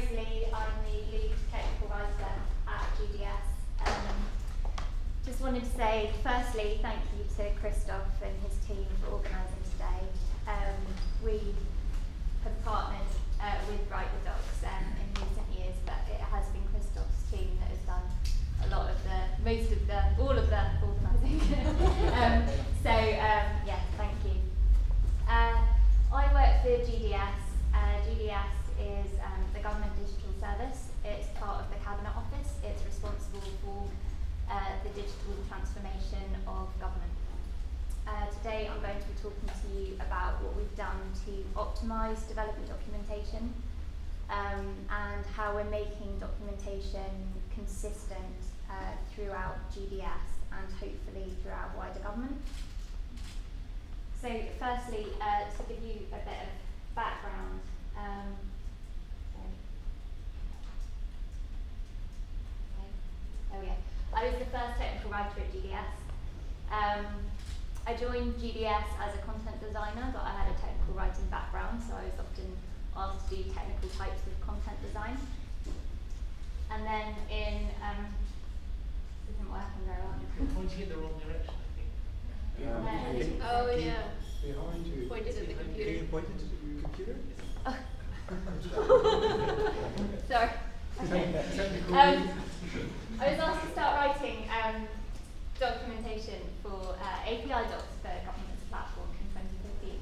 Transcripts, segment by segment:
Rosalie, I'm the lead technical writer at GDS. Just wanted to say, firstly, thank you to Christoph and his team for organising today. We have partnered with Write the Docs in recent years, but it has been Christoph's team that has done a lot of all of the organising. Yeah, thank you. I work for GDS. GDS is the Government Digital Service. It's part of the Cabinet Office. It's responsible for the digital transformation of government. Today I'm going to be talking to you about what we've done to optimise development documentation and how we're making documentation consistent throughout GDS and hopefully throughout wider government. So firstly, to give you a bit of background, I was the first technical writer at GDS. I joined GDS as a content designer, but I had a technical writing background, so I was often asked to do technical types of content design. And then in, this isn't working very well. You're pointing in the wrong direction, I think. Oh yeah. Behind you. Pointed at the computer. Can you point it to the computer? Sorry. Okay. I was asked to start writing documentation for API docs for Government as a Platform in 2015.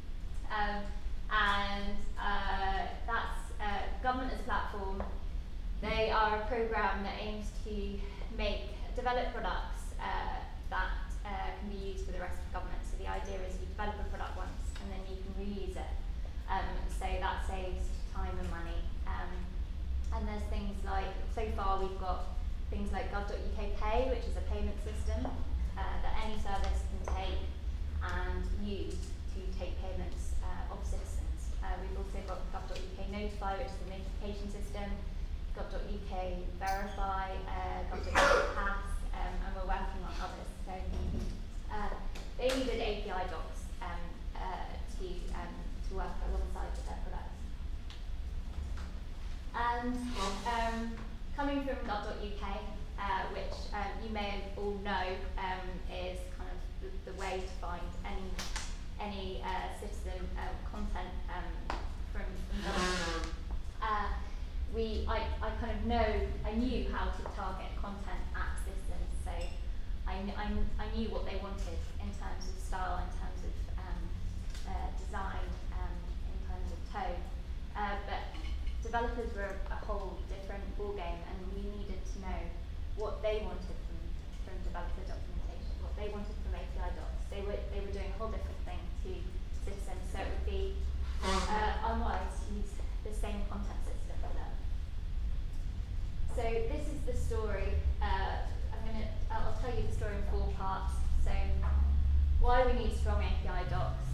That's Government as a Platform. They are a programme that aims to develop products that can be used for the rest of government. So the idea is you develop a product once and then you can reuse it. So that saves time and money. And there's things like, so far we've got things like gov.uk Pay, which is a payment system that any service can take and use to take payments of citizens. We've also got gov.uk Notify, which is a notification system, gov.uk Verify, gov.uk Pass, and we're working on others. So they needed API docs to work alongside with their products. And coming from gov.uk, which you may all know is kind of the way to find any citizen content from government. I knew how to target content at citizens, so I knew what they wanted in terms of style, in terms of design, in terms of tone. But developers were a whole different ballgame, and we needed to know what they wanted from developer documentation, what they wanted from API docs. They were doing a whole different thing to citizens, so it would be unwise to use the same content system for them. So this is the story. I'll tell you the story in 4 parts. So why we need strong API docs,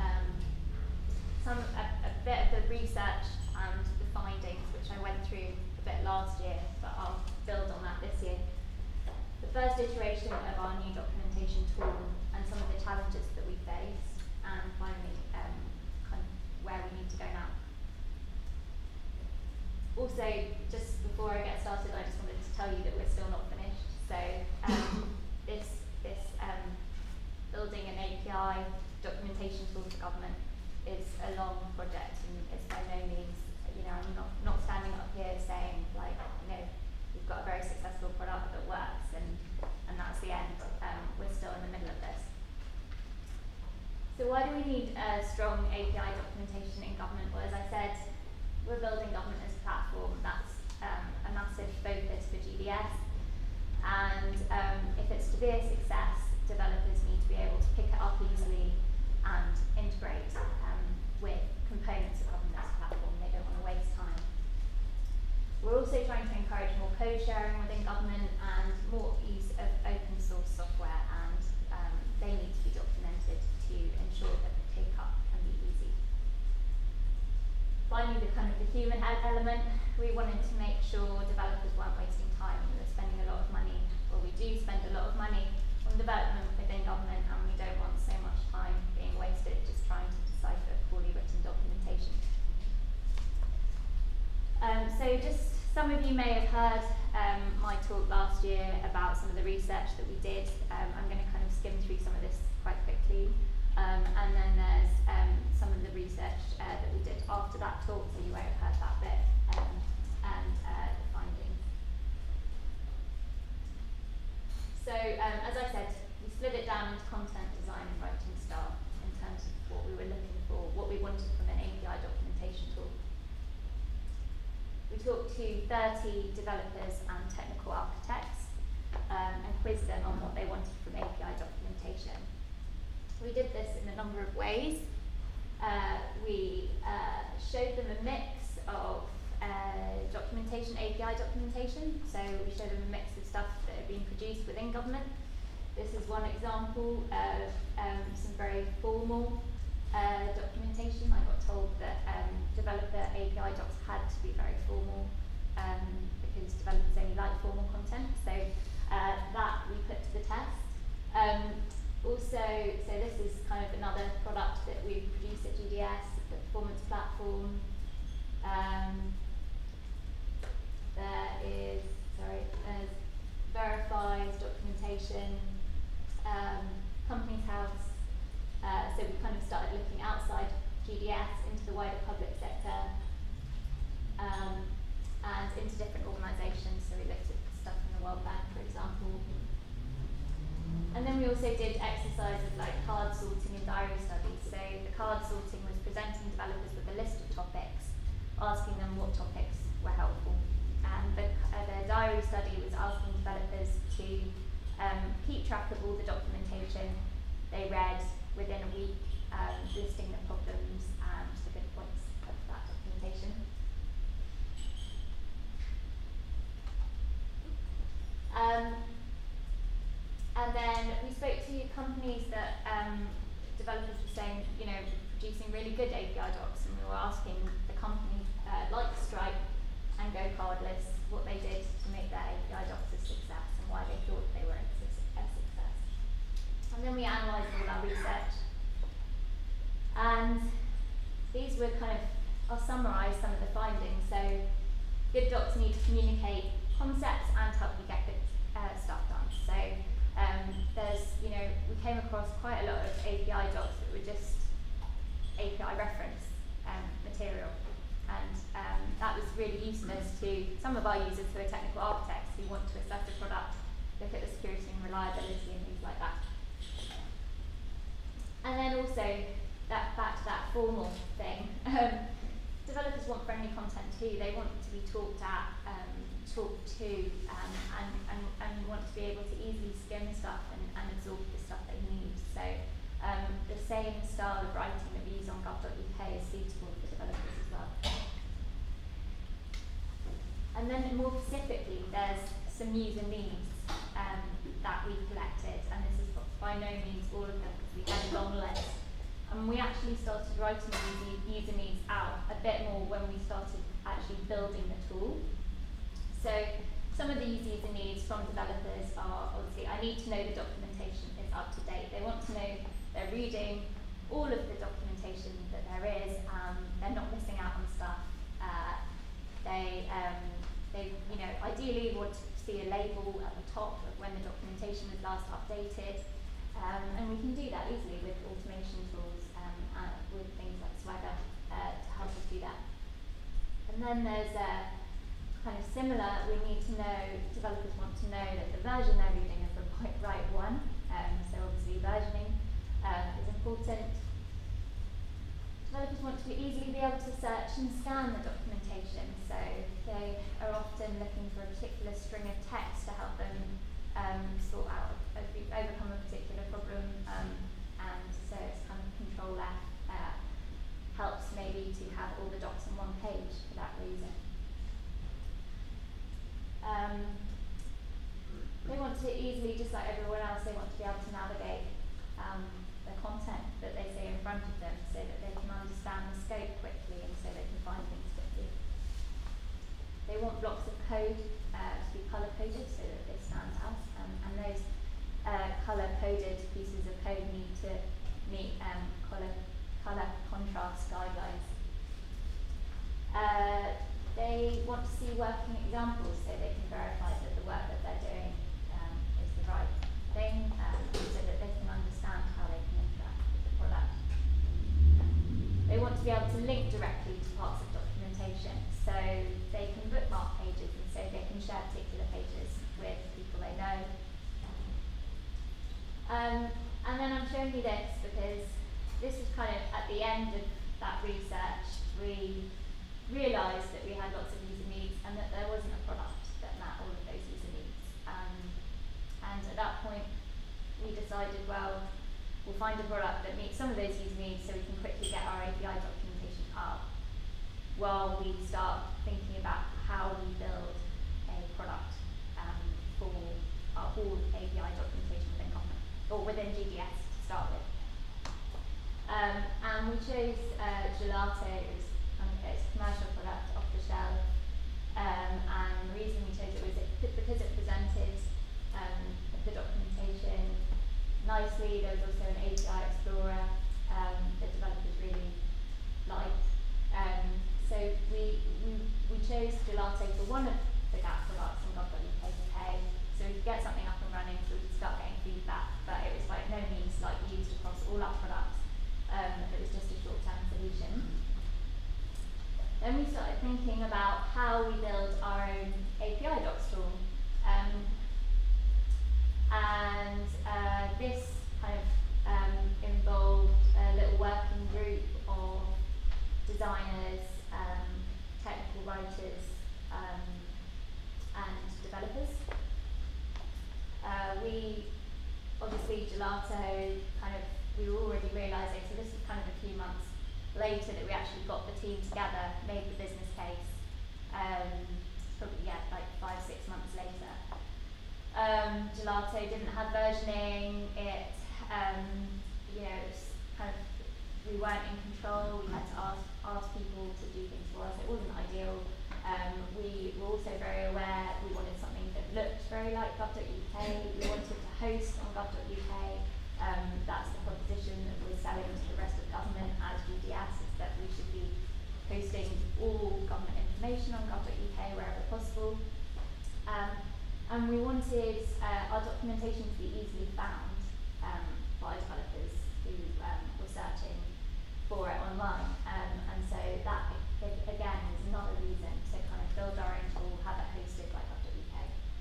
a bit of the research and the findings, which I went through a bit last year, but I'll build on that this year. The first iteration of our new documentation tool and some of the challenges that we faced, and finally kind of where we need to go now. Also, just before I get started, I just wanted to tell you that we're still not finished. So this building an API documentation tool for government is a long project, and it's by no means, I'm not standing up here saying we've got a very successful product that works and that's the end. We're still in the middle of this. So why do we need strong API documentation in government? Well, as I said, we're building government as a platform. That's a massive focus for GDS. And if it's to be a success, developers need to be able to pick it up easily and integrate with components of government as a platform. They don't want to waste time. We're also trying to encourage more code sharing within government and more use of open source software, and they need to be documented to ensure that the take-up can be easy. Finally, the human element, we wanted to make sure developers weren't wasting time. We were spending a lot of money, or we do spend a lot of money on development within government, and we don't want so much time being wasted just trying to decipher poorly written documentation. So just some of you may have heard my talk last year about some of the research that we did. I'm going to kind of skim through some of this quite quickly. And then there's some of the research that we did after that talk, so you won't have heard that bit, and the findings. So as I said, we split it down into content, design and writing style in terms of what we were looking for, what we wanted from an API documentation tool. We talked to 30 developers and technical architects and quizzed them on what they wanted from API documentation. We did this in a number of ways. We showed them a mix of documentation, API documentation. So we showed them a mix of stuff that had been produced within government. This is one example of some very formal documentation. I got told that developer API docs had to be very formal because developers only like formal content. So that we put to the test. Also, so this is kind of another product that we produce at GDS, the performance platform. There's verifies documentation, Companies House. So we kind of started looking outside GDS into the wider public sector and into different organisations. So we looked at stuff from the World Bank, for example. And then we also did exercises like card sorting and diary studies. So the card sorting was presenting developers with a list of topics, asking them what topics were helpful. And the diary study was asking developers to keep track of all the documentation they read within a week, listing the problems and the good points of that documentation. And then we spoke to companies that developers were saying, producing really good API docs, and we were asking the company like Stripe and Go Cardless what they did to make their API docs a success and why they thought they were a success. And then we analysed all our research. And these were I'll summarise some of the findings. So good docs need to communicate concepts and help you get good stuff done. So we came across quite a lot of API docs that were just API reference material. And that was really useless to some of our users who are technical architects who want to assess a product, look at the security and reliability and things like that. And then also, back to that formal thing, developers want friendly content too. They want to be talked at, talked to, and want to be able to easily skim stuff and absorb the stuff they need. So the same style of writing that we use on gov.uk is suitable for developers as well. And then more specifically, there's some user needs that we collected, and this is by no means all of them, because we had a long list. And we actually started writing these user needs out a bit more when we started actually building the tool. So some of these user needs from developers are obviously, I need to know the documentation is up to date. They want to know they're reading all of the documentation that there is, they're not missing out on stuff. They ideally want to see a label at the top of when the documentation was last updated. And we can do that easily with automation tools, with things like Swagger to help us do that. And then there's kind of similar, we need to know, developers want to know that the version they're reading is the right one. So obviously versioning is important. Developers want to easily be able to search and scan the documentation. So they are often looking for a particular string of text to help them sort out, overcome a particular problem, and so it's kind of control F helps maybe to have all the docs on one page for that reason. They want to easily, just like everyone else, they want to be able to navigate the content that they see in front of them so that they can understand the scope quickly and so they can find things quickly. They want blocks of code to be colour-coded so that they stand out, and those colour-coded pieces of code need to meet colour contrast guidelines. They want to working examples so they can verify that the work that they're doing is the right thing, so that they can understand how they can interact with the product. They want to be able to link directly to parts of documentation, so they can bookmark pages and so they can share particular pages with people they know. And then I'm showing you this because this was kind of at the end of that research. We realised that we had lots of user needs and that there wasn't a product that met all of those user needs. And at that point, we decided, well, we'll find a product that meets some of those user needs so we can quickly get our API documentation up while we start thinking about how we build a product for our all API documentation within Confluent, or within GDS to start with. And we chose Gelato as it's a commercial product off the shelf. And the reason we chose it was because it presented the documentation nicely. There was also an API Explorer that developers really liked. So we chose Gelato for one of the Gap products on gov.uk to pay, so we could get something up and running so we could start getting feedback, but it was by no means like used across all our products. It was just a short-term solution. Then we started thinking about how we build our own API docs tool. This kind of involved a little working group of designers, technical writers, and developers. We obviously Gelato we were already realising, so this was kind of a few months later that we actually got the team together, made the business case, probably like 5-6 months later. Gelato didn't have versioning, it was kind of, we weren't in control, we had to ask people to do things for us, it wasn't ideal. We were also very aware we wanted something that looked very like gov.uk, we wanted to host on gov.uk. That's the proposition that we're selling to the rest of government as GDS, is that we should be hosting all government information on gov.uk wherever possible. And we wanted our documentation to be easily found by developers who were searching for it online. And so that, again, is another reason to kind of build our own tool, have it hosted by gov.uk.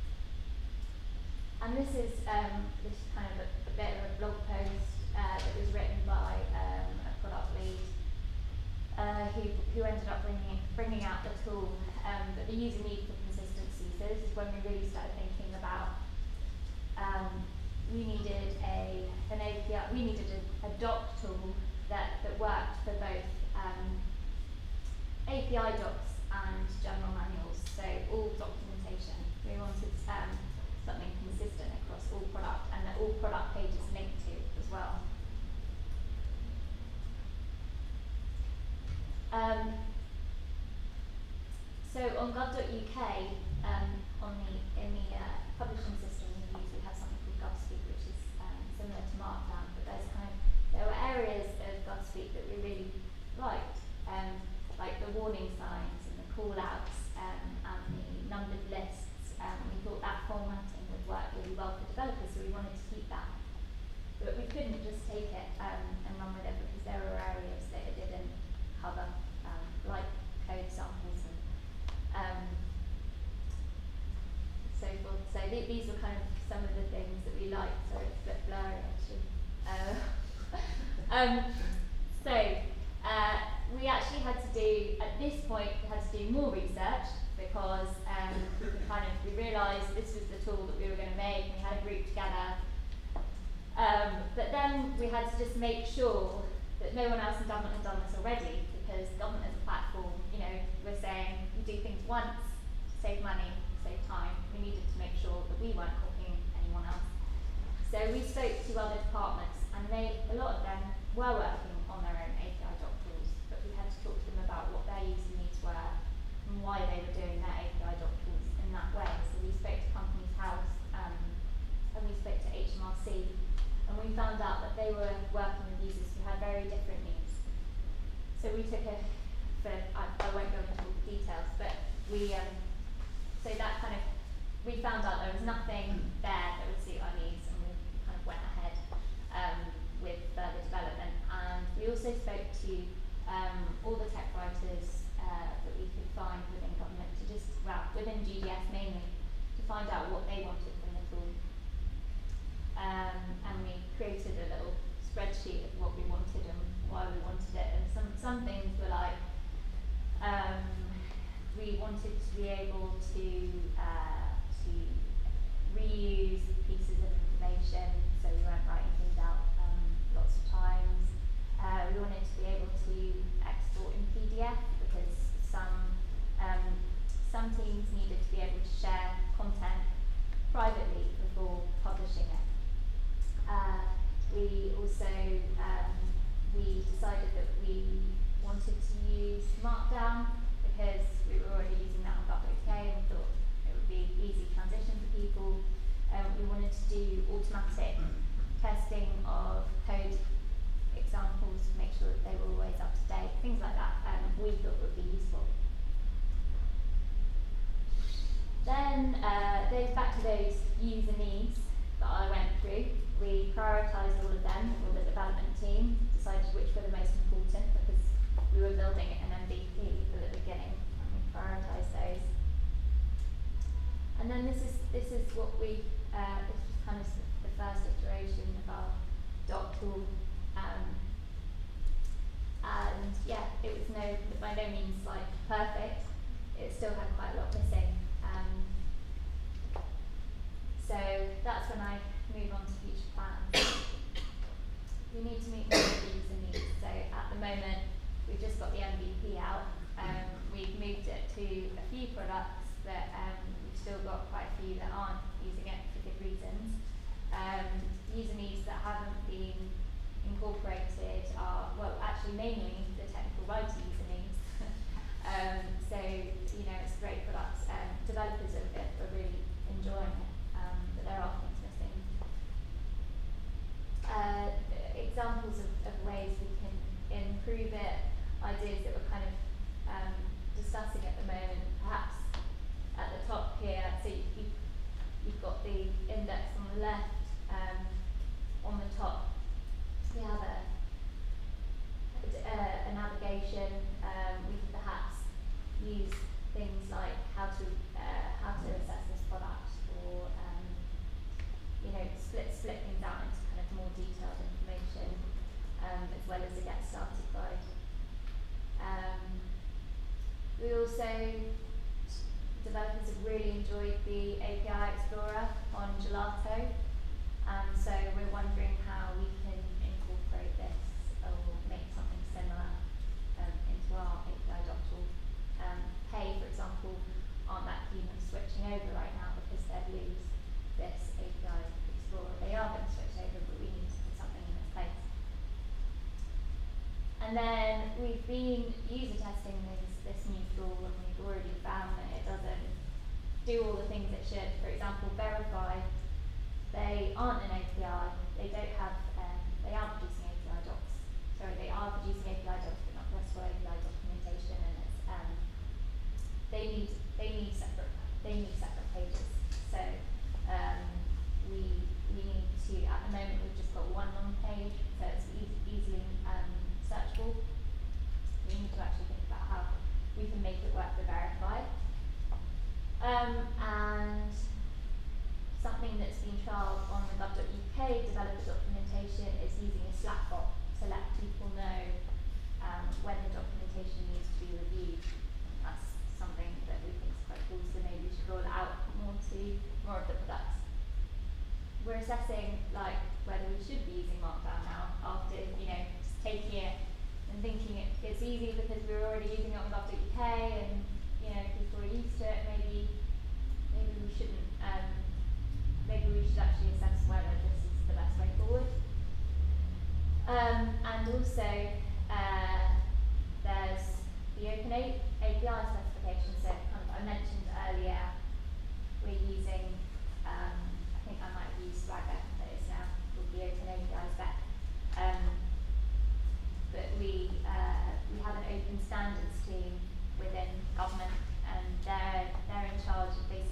And this is kind of a bit of a blog post that was written by a product lead who ended up bringing out the tool, but the user need for consistency. So this is when we really started thinking about we needed an API, we needed a doc tool that worked for both API docs and general manuals, so all documentation. We wanted something consistent across all product, and that all product pages link to as well. So on gov.uk, in the publishing system we have something called GovSpeak, which is similar to Markdown, but there were areas of GovSpeak that we really liked, like the warning signs and the call-outs and the numbered lists. We thought that formatting would work really well for developers, so we wanted to keep that. But we couldn't just take it and run with it because there were areas that it didn't cover, like code samples and so forth. So these were kind of some of the things that we liked, so it's a bit blurry actually. We actually had to do, at this point, we had to do more research because we realised this was the tool that we were going to make, and we had a group together. But then we had to just make sure that no one else in government had done this already, because government as a platform, we're saying we do things once, save money, save time. We needed to make sure that we weren't copying anyone else. So we spoke to other departments, and a lot of them were working on their own API doc tools, but we had to talk to them about what their user needs were and why they were doing their API doc tools in that way. So we spoke to Companies House, and we spoke to HMRC, and we found out that they were working with users who had very different needs. So we took I won't go into all the details, but we so that kind of, we found out there was nothing there that would suit our needs, and we kind of went ahead with further development. And we also spoke to all the tech writers that we could find within government to just, well, within GDS mainly, to find out what they wanted from the tool. And we created a little spreadsheet of what we wanted and why we wanted it. And some things were like, we wanted to be able to reuse pieces of information, so we weren't writing things out lots of times. We wanted to be able to export in PDF because some teams needed to be able to share content privately before publishing it. We also we decided that we wanted to use Markdown because we were already using that on Gov.uk and we thought it would be easy transition for people. We wanted to do automatic testing of code examples to make sure that they were always up to date, things like that we thought would be useful. Then back to those user needs that I went through. We prioritised all of them with the development team, decided which were the most important because we were building an MVP at the beginning, and we prioritised those. And then this is what we this was kind of the first iteration of our doc tool, and yeah, it was by no means like perfect. It still had quite a lot missing. So that's when I move on to future plans. We need to meet more of the user needs. So at the moment, we've just got the MVP out. We've moved it to a few products, but we've still got quite a few that aren't using it for good reasons. User needs that haven't been incorporated are, well, actually mainly the technical writer user needs. So, you know, it's great products. Developers are really enjoying it, but there are things missing. Examples of ways we can improve it, ideas that we're kind of discussing at the moment, perhaps at the top here, so you've got the index on the left, on the top we have a navigation. We could perhaps use things like how to assess this product, or you know, split things out into kind of more detailed information, as well as a get started guide. We also, developers have really enjoyed the API Explorer on Gelato, so we're wondering how we can incorporate this or make something similar into our API doc tool. Pay, for example, aren't that keen on switching over right now because they'd lose this API Explorer. They are going to switch over, but we need to put something in its place. And then we've been user testing this new tool, and we've already found that it doesn't do all the things it should. For example, Verify, they aren't an API. They don't have. They aren't producing API docs. Sorry, they are producing API docs, but not RESTful API documentation, and it's they need separate pages. So we need to, at the moment we've just got one long page, so it's easily searchable. We need to actually think about how we can make it work for Verify. And something that's been trialled on the Gov.uk developer documentation is using a Slack bot to let people know when the documentation needs to be reviewed. That's something that we think is quite cool, so maybe we should roll it out more of the products. We're assessing like whether we should be using Markdown now after, you know, just taking it and thinking it's easy because we were already using it on Gov.uk and, you know, people are used to it. Maybe we shouldn't. Maybe we should actually assess whether this is the best way forward. And also, there's the Open API specification. So I mentioned earlier, we're using, I think I might have used Swagger, but it's now called the Open API spec. But we have an open standards team within government, and they're in charge of basically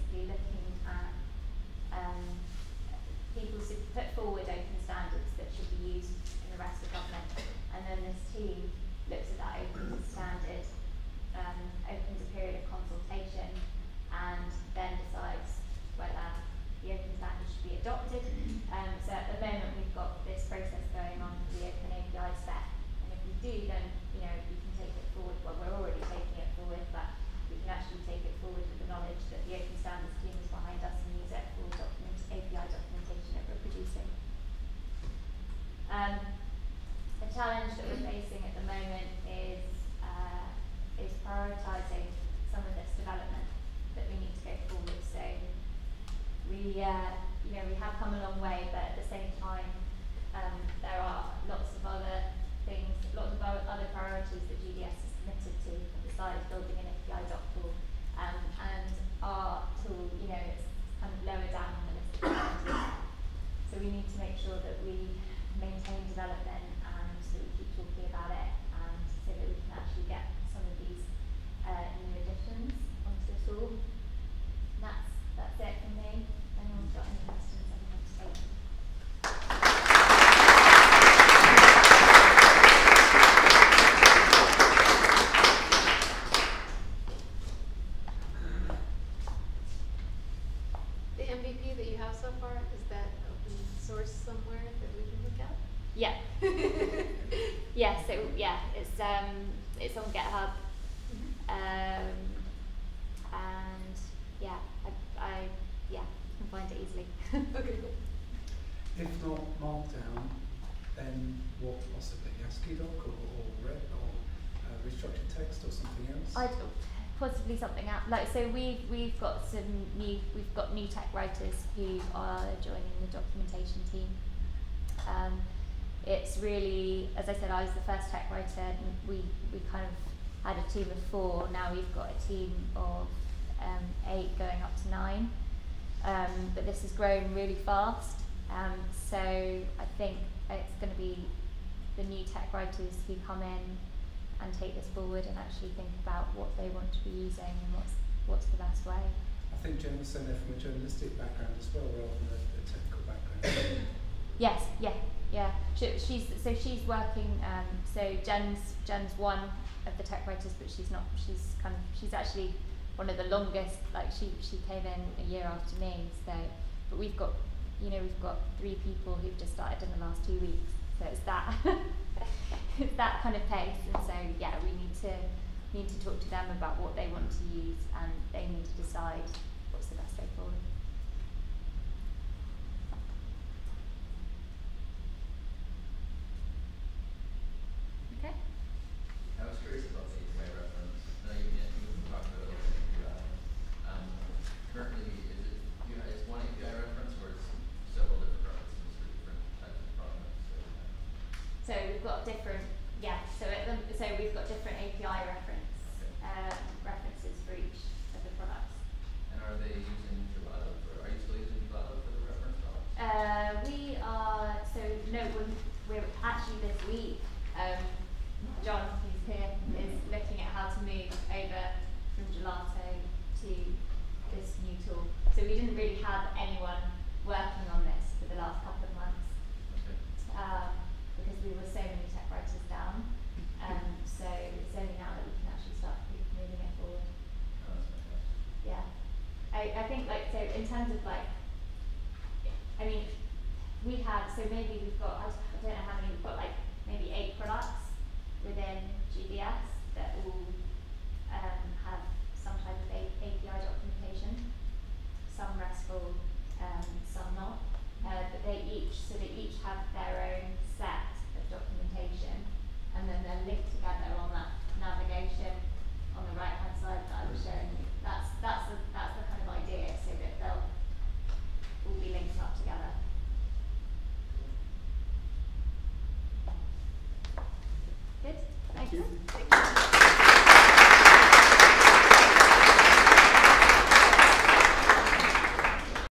we have come a long way, but at the same time, there are lots of other things, lots of other priorities that GDS is committed to, besides building an API doc tool. And our tool, it's kind of lower down on the list of priorities. So we need to make sure that we maintain development and that we keep talking about it, and so that we can actually get some of these new additions onto the tool. That's it from me. Anyone's got any questions I want to take? The MVP that you have so far, is that open source somewhere that we can look at? Yeah. It's on GitHub. And I can find it easily. Okay, cool. If not Markdown, then what possibly? ASCII doc or Red or restructured text or something else? Possibly something out so we've got new tech writers who are joining the documentation team. It's really, as I said, I was the first tech writer, and we kind of had a team of 4. Now we've got a team of 8 going up to 9. But this has grown really fast. So I think it's going to be the new tech writers who come in and take this forward and actually think about what they want to be using and what's the best way. I think Jen was saying they're from a journalistic background as well, rather than a technical background. Yes, yeah. She's working. So Jen's one of the tech writers, but she's not. She's actually one of the longest. Like she came in a year after me. So, but we've got 3 people who've just started in the last 2 weeks. So it's that it's that kind of pace. And so yeah, we need to talk to them about what they want to use, and they need to decide what's the best way forward. Okay. I was curious about the API reference. I know you talked about it API. Currently, is one API reference, or is several different references for different types of products? So we've got different, so we've got different API references for each of the products. And are they using Gelato, or are you still using Gelato for the reference products? We are, we're actually this week, John, who's here, is looking at how to move over from Gelato to this new tool. So we didn't really have anyone working on this for the last couple of months. Okay. Because we were so many tech writers down. So it's only now that we can actually start moving it forward. Oh, that's fantastic. Yeah. I think so in terms of we had, so maybe we've got, I don't know how many, we've got maybe 8 products within GDS.